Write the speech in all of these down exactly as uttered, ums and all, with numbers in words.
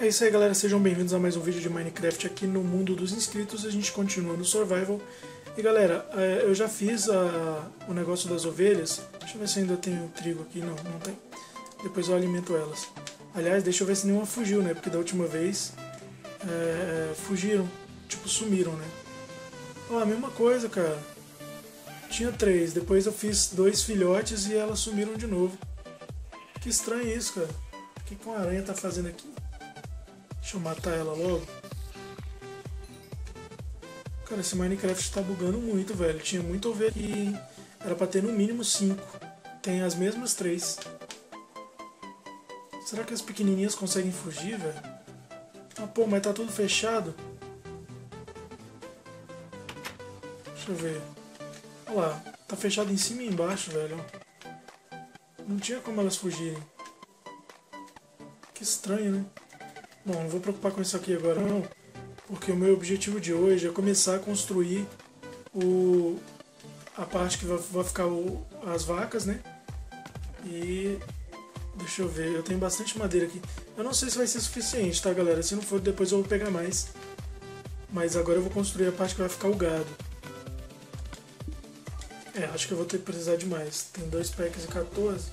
É isso aí, galera, sejam bem-vindos a mais um vídeo de Minecraft aqui no mundo dos inscritos. A gente continua no Survival. E galera, eu já fiz a, o negócio das ovelhas. Deixa eu ver se ainda tem trigo aqui. Não, não tem. Depois eu alimento elas. Aliás, deixa eu ver se nenhuma fugiu, né? Porque da última vez é, fugiram, tipo sumiram, né? Ó, a mesma coisa, cara. Tinha três, depois eu fiz dois filhotes e elas sumiram de novo. Que estranho isso, cara. O que uma aranha tá fazendo aqui? Deixa eu matar ela logo. Cara, esse Minecraft tá bugando muito, velho. Tinha muita ovelha aqui. Era pra ter no mínimo cinco. Tem as mesmas três. Será que as pequenininhas conseguem fugir, velho? Ah, pô, mas tá tudo fechado. Deixa eu ver. Olha lá. Tá fechado em cima e embaixo, velho. Não tinha como elas fugirem. Que estranho, né? Bom, não vou preocupar com isso aqui agora não, porque o meu objetivo de hoje é começar a construir o, a parte que vai, vai ficar o, as vacas, né? E deixa eu ver, eu tenho bastante madeira aqui. Eu não sei se vai ser suficiente, tá, galera? Se não for, depois eu vou pegar mais. Mas agora eu vou construir a parte que vai ficar o gado. É, acho que eu vou ter que precisar de mais. Tem dois packs e quatorze.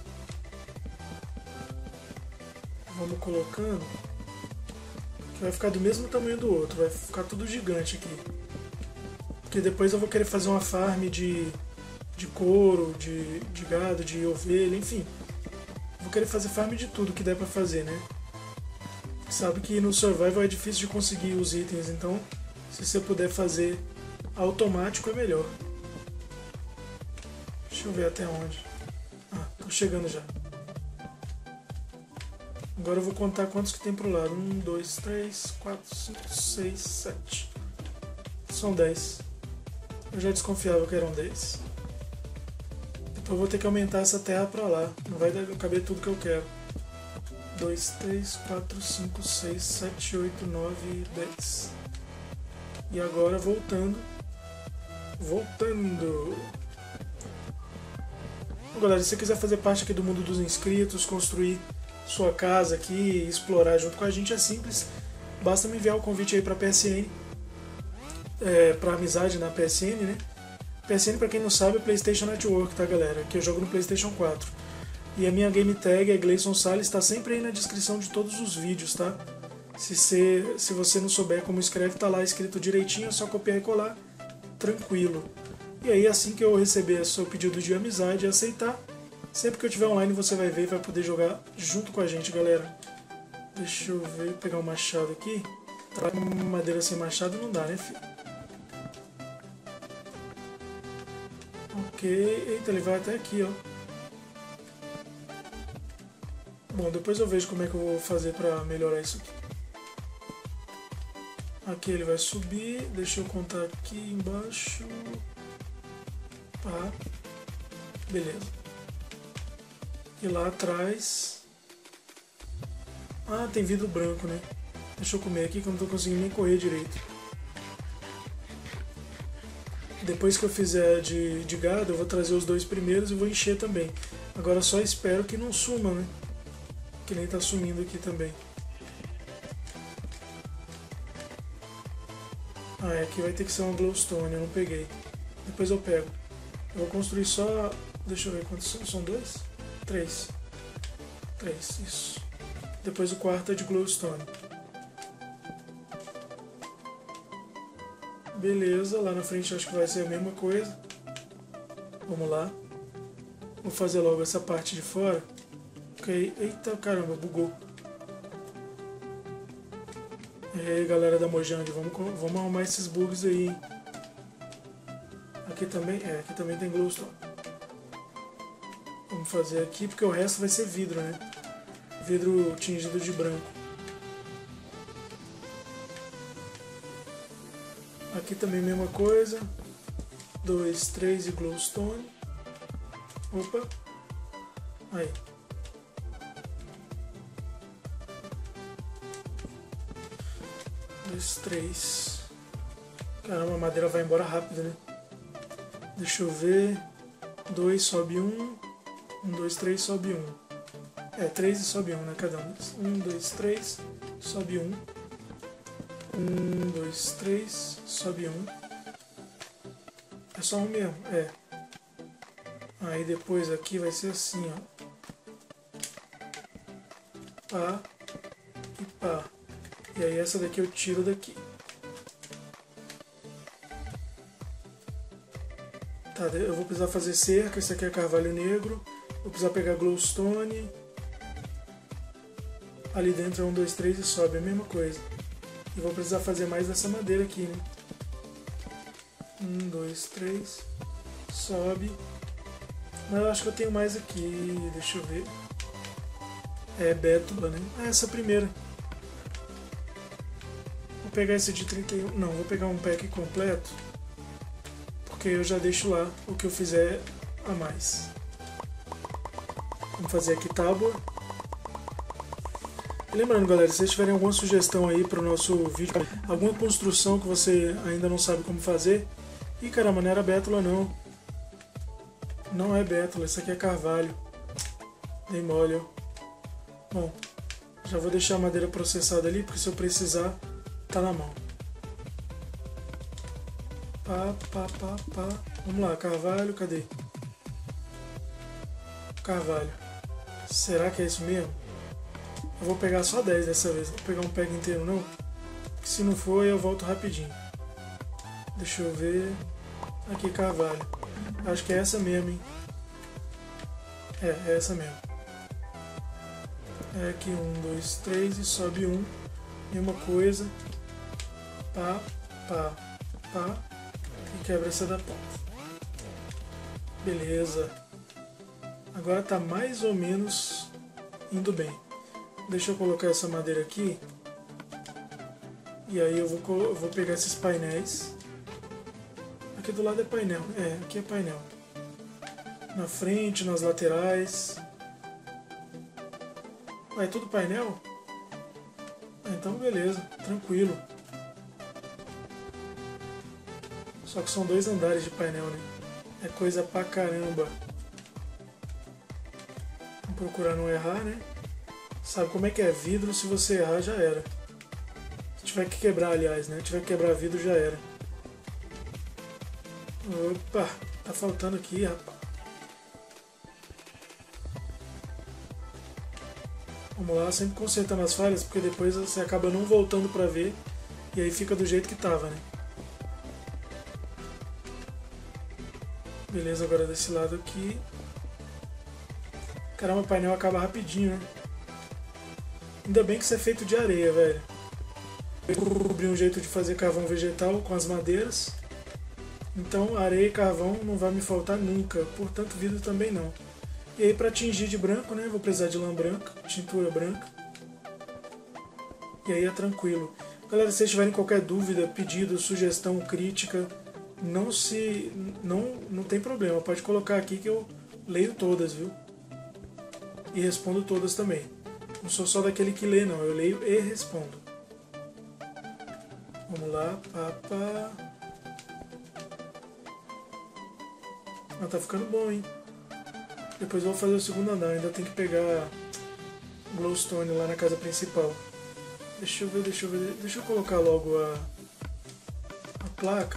Vamos colocando. Vai ficar do mesmo tamanho do outro, vai ficar tudo gigante aqui. Porque depois eu vou querer fazer uma farm de, de couro, de, de gado, de ovelha, enfim. Vou querer fazer farm de tudo que der pra fazer, né? Sabe que no Survival é difícil de conseguir os itens, então se você puder fazer automático é melhor. Deixa eu ver até onde. Ah, tô chegando já. Agora eu vou contar quantos que tem pro lado. um, dois, três, quatro, cinco, seis, sete. São dez. Eu já desconfiava que eram dez. Então eu vou ter que aumentar essa terra pra lá. Não vai caber tudo que eu quero. dois, três, quatro, cinco, seis, sete, oito, nove, dez. E agora voltando. Voltando. Bom, galera, se você quiser fazer parte aqui do mundo dos inscritos, construir sua casa aqui, explorar junto com a gente, é simples. Basta me enviar o convite aí para P S N, é, para amizade na P S N, né? P S N, para quem não sabe, é PlayStation Network, tá, galera? Que eu jogo no PlayStation quatro. E a minha game tag é Gleison Salles, está sempre aí na descrição de todos os vídeos, tá? Se você, se você não souber como escreve, tá lá escrito direitinho, é só copiar e colar, tranquilo. E aí, assim que eu receber o seu pedido de amizade e aceitar, sempre que eu estiver online você vai ver e vai poder jogar junto com a gente, galera. Deixa eu ver, pegar um machado aqui. Tá com madeira sem machado não dá, né, filho? Ok, eita, ele vai até aqui, ó. Bom, depois eu vejo como é que eu vou fazer pra melhorar isso aqui. Aqui ele vai subir, deixa eu contar aqui embaixo. Tá, beleza. E lá atrás... Ah, tem vidro branco, né? Deixa eu comer aqui que eu não tô conseguindo nem correr direito. Depois que eu fizer de, de gado, eu vou trazer os dois primeiros e vou encher também. Agora só espero que não suma, né? Que nem tá sumindo aqui também. Ah, é, aqui vai ter que ser uma glowstone, eu não peguei. Depois eu pego. Eu vou construir só... Deixa eu ver quantos são. São dois? Três. Três, isso. Depois o quarto é de glowstone. Beleza, lá na frente acho que vai ser a mesma coisa. Vamos lá. Vou fazer logo essa parte de fora. Ok. Eita, caramba, bugou. E aí, galera da Mojang, vamos, vamos arrumar esses bugs aí, hein? Aqui também, é, aqui também tem glowstone. Vamos fazer aqui, porque o resto vai ser vidro, né? Vidro tingido de branco. Aqui também a mesma coisa. Dois, três e glowstone. Opa. Aí. Dois, três. Caramba, a madeira vai embora rápido, né? Deixa eu ver. Dois, sobe um. Um, dois, três, sobe um. É, três e sobe um, né? Cada um. Um, dois, três. sobe um. Um, dois, três, sobe um. É só um mesmo, é. Aí depois aqui vai ser assim, ó. Pá e pá. E aí essa daqui eu tiro daqui. Tá, eu vou precisar fazer cerca, esse aqui é carvalho negro. Vou precisar pegar glowstone. Ali dentro é um, dois, três e sobe, a mesma coisa. E vou precisar fazer mais dessa madeira aqui, né? Um, dois, três. Sobe. Mas eu acho que eu tenho mais aqui. Deixa eu ver. É bétula, né? Ah, essa primeira. Vou pegar esse de trinta e um. Não, vou pegar um pack completo. Porque eu já deixo lá o que eu fizer a mais. Vamos fazer aqui tábua. Lembrando, galera, se vocês tiverem alguma sugestão aí para o nosso vídeo, alguma construção que você ainda não sabe como fazer. Ih, caramba, não era bétula não. Não é bétula, isso aqui é carvalho. Dei mole, ó. Bom, já vou deixar a madeira processada ali, porque se eu precisar, tá na mão. Pá, pá, pá, pá. Vamos lá, carvalho, cadê? Carvalho. Será que é isso mesmo? Eu vou pegar só dez dessa vez, não vou pegar um pack inteiro não. Porque se não for, eu volto rapidinho. Deixa eu ver. Aqui, carvalho. Acho que é essa mesmo, hein? É, é essa mesmo. É aqui, um, dois, três e sobe um. Mesma coisa. Pá, pá, pá. E quebra essa da ponta. Beleza. Agora tá mais ou menos indo bem. Deixa eu colocar essa madeira aqui. E aí eu vou, eu vou pegar esses painéis. Aqui do lado é painel. É, aqui é painel. Na frente, nas laterais. Ah, é tudo painel? Ah, então beleza, tranquilo. Só que são dois andares de painel, né? É coisa pra caramba. Vamos procurar não errar, né? Sabe como é que é vidro? Se você errar, já era. Se tiver que quebrar, aliás, né? Se tiver que quebrar vidro, já era. Opa! Tá faltando aqui, rapaz. Vamos lá, sempre consertando as falhas, porque depois você acaba não voltando pra ver. E aí fica do jeito que tava, né? Beleza, agora desse lado aqui. Caramba, o painel acaba rapidinho, né? Ainda bem que isso é feito de areia, velho. Eu descobri um jeito de fazer carvão vegetal com as madeiras. Então areia e carvão não vai me faltar nunca. Portanto, vidro também não. E aí, para tingir de branco, né? Vou precisar de lã branca, tintura branca. E aí é tranquilo. Galera, se vocês tiverem qualquer dúvida, pedido, sugestão, crítica, não se, não, não tem problema. Pode colocar aqui que eu leio todas, viu? E respondo todas também. Não sou só daquele que lê, não. Eu leio e respondo. Vamos lá. Pá, pá. Ah, tá ficando bom, hein? Depois eu vou fazer o segundo andar. Ainda tem que pegar glowstone lá na casa principal. Deixa eu ver, deixa eu ver. Deixa eu colocar logo a, a placa.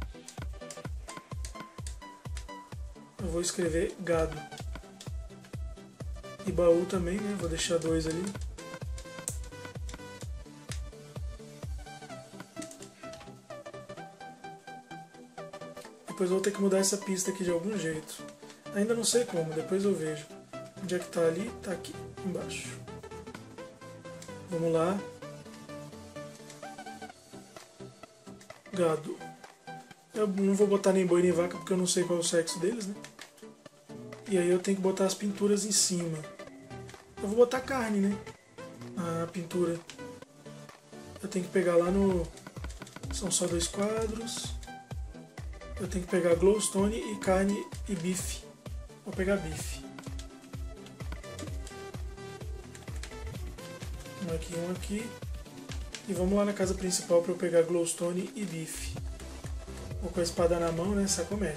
Eu vou escrever gado. E baú também, né? Vou deixar dois ali. Depois eu vou ter que mudar essa pista aqui de algum jeito. Ainda não sei como, depois eu vejo. Onde é que tá ali? Tá aqui, embaixo. Vamos lá. Gado. Eu não vou botar nem boi nem vaca porque eu não sei qual é o sexo deles, né? E aí eu tenho que botar as pinturas em cima. Eu vou botar carne, né? A pintura. Eu tenho que pegar lá no... São só dois quadros. Eu tenho que pegar glowstone e carne e bife. Vou pegar bife. Um aqui, um aqui. E vamos lá na casa principal para eu pegar glowstone e bife. Vou com a espada na mão, né? Sabe como é?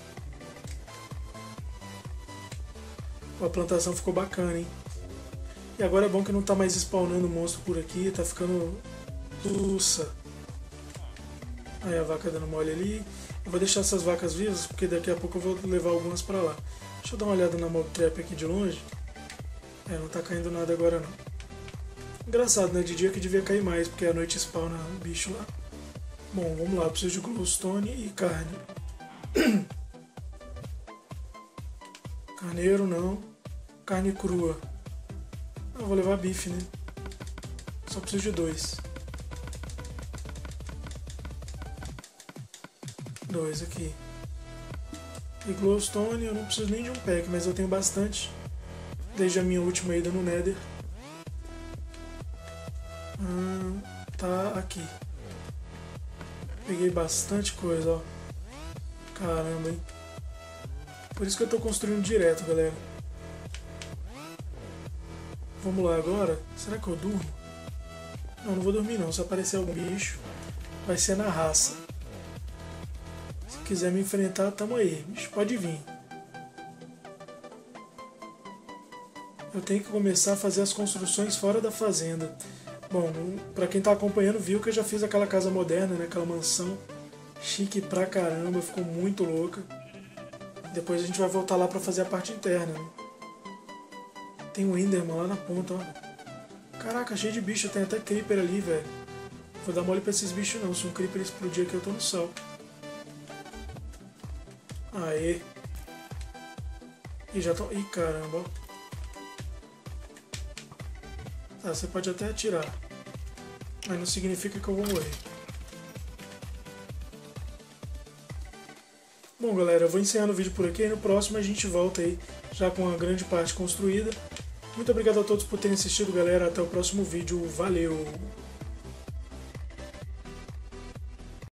A plantação ficou bacana, hein? E agora é bom que não tá mais spawnando monstro por aqui, tá ficando... Ussa. Aí a vaca dando mole ali. Eu vou deixar essas vacas vivas, porque daqui a pouco eu vou levar algumas pra lá. Deixa eu dar uma olhada na mob trap aqui de longe. É, não tá caindo nada agora não. Engraçado, né? De dia que devia cair mais, porque à noite spawna bicho lá. Bom, vamos lá, eu preciso de glowstone e carne. Carneiro não. Carne crua. Ah, vou levar bife, né? Só preciso de dois. Dois aqui. E glowstone eu não preciso nem de um pack, mas eu tenho bastante. Desde a minha última ida no Nether. Hum, tá aqui. Peguei bastante coisa, ó. Caramba, hein? Por isso que eu tô construindo direto, galera. Vamos lá agora. Será que eu durmo? Não, não vou dormir não. Se aparecer algum bicho, vai ser na raça. Se quiser me enfrentar, tamo aí. Bicho, pode vir. Eu tenho que começar a fazer as construções fora da fazenda. Bom, pra quem tá acompanhando viu que eu já fiz aquela casa moderna, né? Aquela mansão. Chique pra caramba, ficou muito louca. Depois a gente vai voltar lá pra fazer a parte interna, né? Tem um Enderman lá na ponta, ó. Caraca, cheio de bicho, tem até Creeper ali, velho. Vou dar mole pra esses bichos não, se um Creeper explodir aqui eu tô no sal. Aê. Ih, já tô... Ih, caramba, ó. Tá, você pode até atirar, mas não significa que eu vou morrer. Bom, galera, eu vou encerrando o vídeo por aqui e no próximo a gente volta aí, já com a grande parte construída. Muito obrigado a todos por terem assistido, galera. Até o próximo vídeo. Valeu!